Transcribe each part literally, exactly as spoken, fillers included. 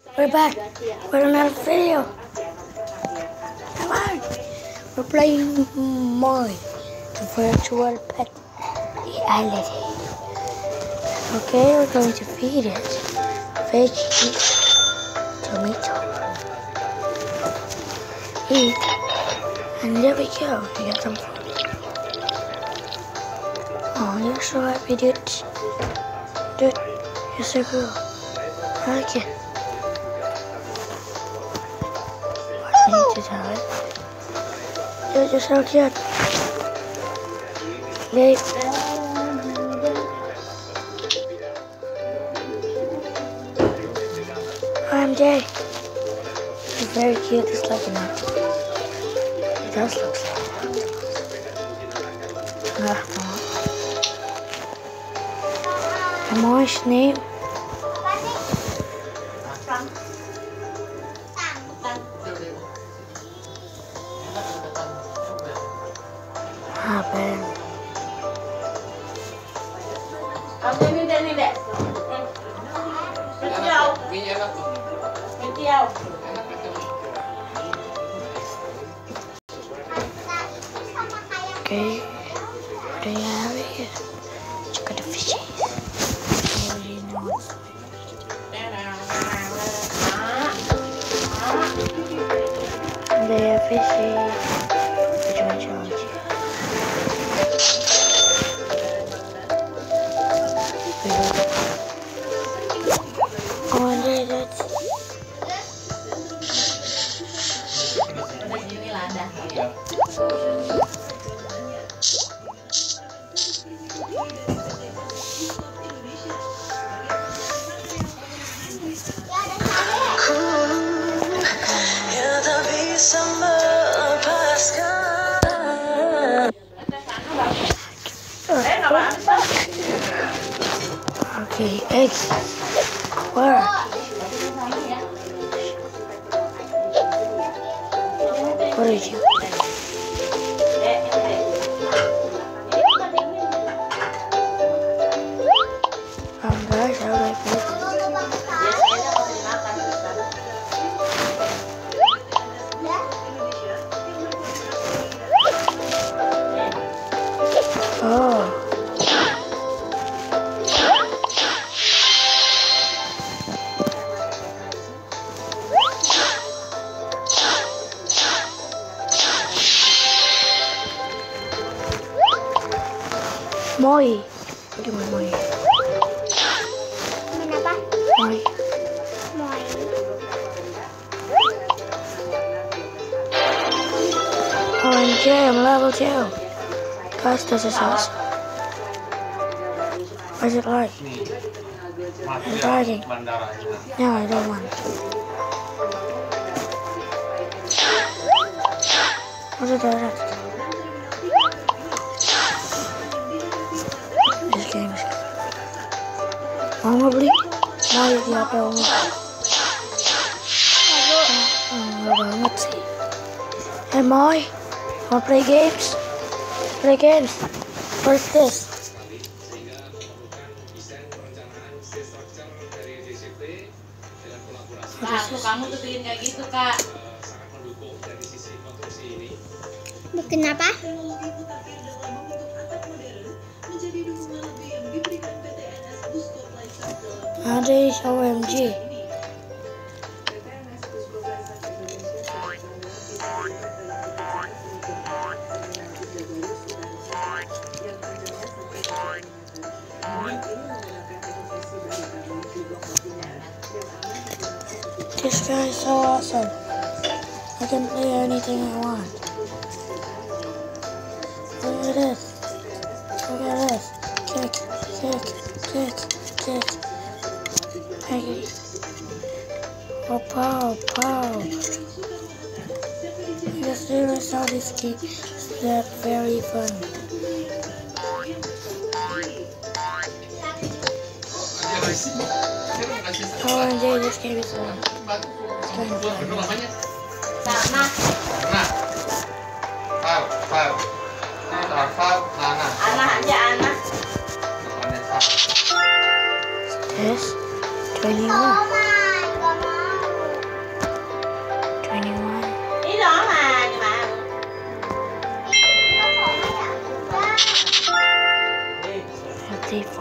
We're back with another video. Come on. We're playing Molly, the virtual pet reality. Okay, we're going to feed it veg, tomato, eat, and there we go. We got some food. Oh, you're so happy, dude. Dude, you're so cool. I like it. I need to tell it. Dude, you're so cute. Babe. I'm Jay. He's very cute, just like an octopus. He does look like an octopus. Ah, come on. Moist name. Ah, Ben. Kamu ini deh nih deh. Kecil. Kecil. Okay. What do you have here? Look at the fishes. They have fishes. Which one shall I choose? Oh, and there, that's... Okay, eggs. Where? What are you? Um, guys, I like this. Oh. Moi. Gimana Moi? Kenapa? Moi. Moi. O M G, I'm level two. Guys, this is awesome. What's it like? It's lagging. No, I don't want it. What's it like? This game is good. Mau nggak beli? Mau ya di H P Om. Enggak banget sih. Hey Moy, wanna play games? Play games. What's this? Kak, tuh kamu tuh bikin kayak gitu, Kak. Bikin apa? Ada O M G. This guy is so awesome. I can play anything I want. Look at this. Look at this. Kick, kick, kick, kick. Hey. Oh, pow, pow. The series of this game is that very fun. Oh, and yeah, this game is fun. It's kind of fun. Sana. Nah, far, far, far, far, Nana. Anak aja anak. Depannya far. This twenty-one.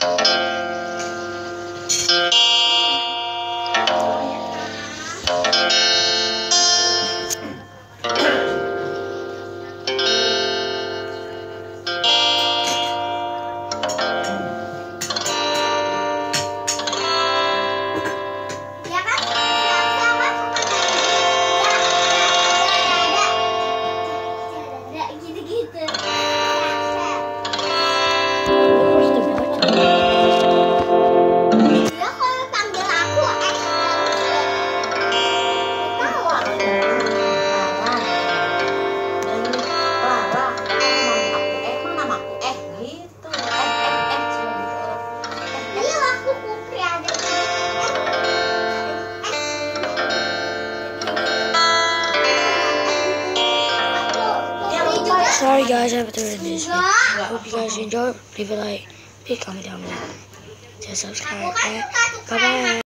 Sorry guys, I have to end this. Hope you guys enjoyed. Leave a like, leave a comment down below. Just subscribe. Bye bye.